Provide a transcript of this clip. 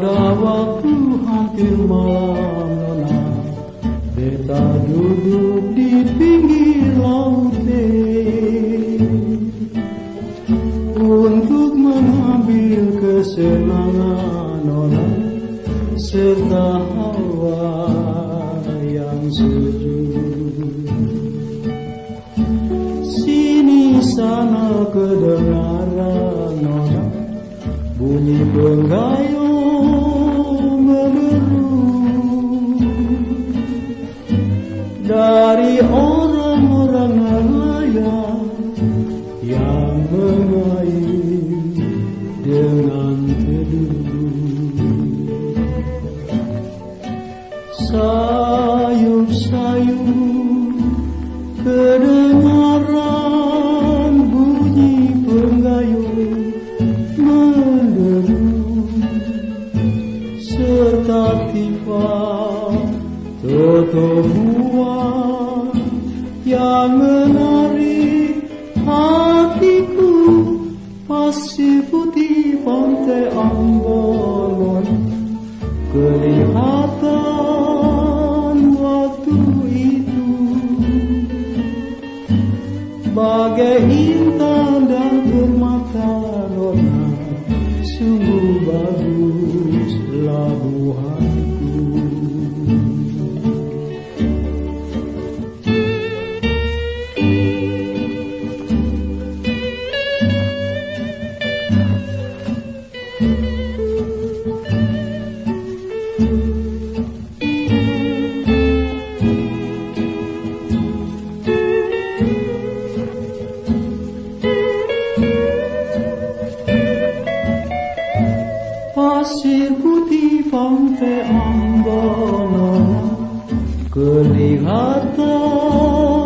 Pada waktu hampir malam nona, beta duduk di pinggir laut untuk mengambil kesenangan nona, serta hawa yang sejuk. Sini sana kedengaran nona, bunyi penggayung memeru dari orang-orang nelayan yang mengayuh dengan teduh. Sayup-sayup kedengaran bunyi penggayung menderu, serta tiba totohuan yang menarik hatiku. Pasir putih pantai Ambon kelihatan waktu itu, bagai intan dan permata nona, sungguh bagus labuhanku. Pasir putih pantai Ambon kelihatan